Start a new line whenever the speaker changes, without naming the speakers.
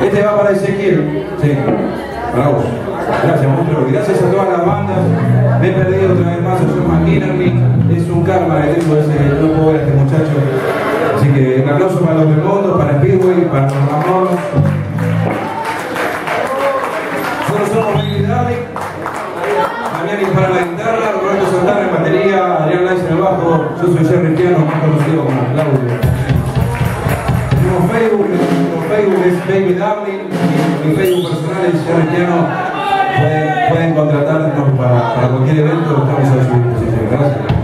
Este va para Ezequiel. Sí, para vos. Gracias, monstruo. Gracias a todas las bandas. Me he perdido otra vez más a John McInerney. Es un karma que tengo ese, no puedo ver a este muchacho. Así que un aplauso para los Belmondo, para Speedway, para los Ramones. Nosotros somos Baby Darling. Damián para la guitarra, Roberto Santana en batería, Adrián Lais en el bajo. Yo soy Jerry Piano, más conocido como Claudio. Tenemos Facebook es Baby Darling, y mi Facebook personal es Jerry Piano. Pueden contratarnos para cualquier evento, estamos a su disposición. Gracias.